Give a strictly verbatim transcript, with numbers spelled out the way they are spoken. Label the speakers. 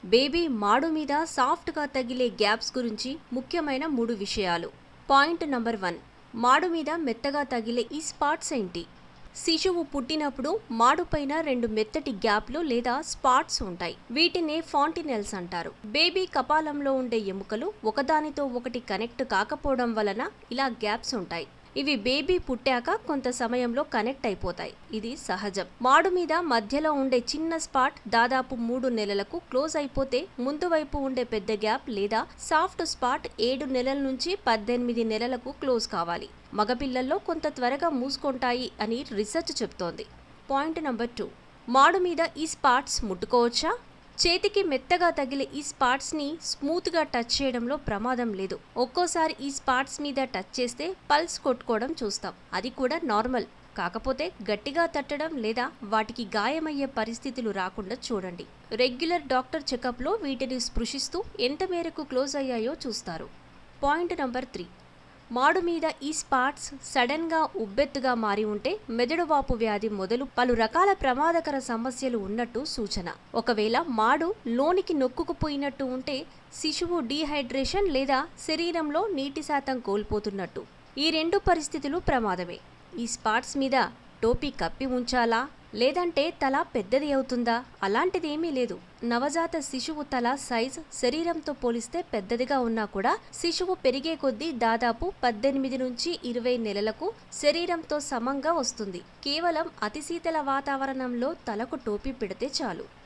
Speaker 1: Baby మాడు మీద సాఫ్ట్గా తగిలే గ్యాప్స్ గురించి ముఖ్యమైన మూడు విషయాలు. పాయింట్ నంబర్ వన్, మాడు మీద మెత్తగా తగిలే ఈ స్పాట్స్ ఏంటి? శిశువు పుట్టినప్పుడు మాడుపైన రెండు మెత్తటి గ్యాప్లు లేదా స్పాట్స్ ఉంటాయి. వీటినే ఫాంటినెల్స్ అంటారు. బేబీ కపాలంలో ఉండే ఎముకలు ఒకదానితో ఒకటి కనెక్ట్ కాకపోవడం వలన ఇలా గ్యాప్స్ ఉంటాయి. ఇవి బేబీ పుట్టాక కొంత సమయంలో కనెక్ట్ అయిపోతాయి. ఇది సహజం. మాడు మీద మధ్యలో ఉండే చిన్న స్పాట్ దాదాపు మూడు నెలలకు క్లోజ్ అయిపోతే ముందు వైపు ఉండే పెద్ద గ్యాప్ లేదా సాఫ్ట్ స్పాట్ ఏడు నెలల నుంచి పద్దెనిమిది నెలలకు క్లోజ్ కావాలి. మగపిల్లల్లో కొంత త్వరగా మూసుకుంటాయి అని రీసెర్చ్ చెప్తోంది. పాయింట్ నంబర్ టూ, మాడు మీద ఈ స్పాట్స్ ముట్టుకోవచ్చా? చేతికి మెత్తగా తగిలే ఈ స్పాట్స్ ని స్మూత్ గా టచ్ చేయడంలో ప్రమాదం లేదు. ఒక్కోసారి ఈ స్పాట్స్ మీద టచ్ చేస్తే పల్స్ కొట్టుకోవడం చూస్తాం. అది కూడా నార్మల్. కాకపోతే గట్టిగా తట్టడం లేదా వాటికి గాయమయ్యే పరిస్థితులు రాకుండా చూడండి. రెగ్యులర్ డాక్టర్ చెకప్లో వీటిని స్పృశిస్తూ ఎంత మేరకు క్లోజ్ అయ్యాయో చూస్తారు. పాయింట్ నంబర్ త్రీ, మాడు మీద ఈ స్పాట్స్ సడన్ గా ఉబ్బెత్తుగా మారి ఉంటే మెదడు వాపు వ్యాధి మొదలు పలు రకాల ప్రమాదకర సమస్యలు ఉన్నట్టు సూచన. ఒకవేళ మాడు లోనికి నొక్కుకుపోయినట్టు ఉంటే శిశువు డీహైడ్రేషన్ లేదా శరీరంలో నీటి శాతం కోల్పోతున్నట్టు. ఈ రెండు పరిస్థితులు ప్రమాదమే. ఈ స్పాట్స్ మీద టోపీ కప్పి ఉంచాలా లేదంటే తల పెద్దది అవుతుందా? అలాంటిదేమీ లేదు. నవజాత శిశువు తల సైజ్ శరీరంతో పోలిస్తే పెద్దదిగా ఉన్నా కూడా శిశువు పెరిగే కొద్దీ దాదాపు పద్దెనిమిది నుంచి ఇరవై నెలలకు శరీరంతో సమంగా వస్తుంది. కేవలం అతి శీతల వాతావరణంలో తలకు టోపీ పెడితే చాలు.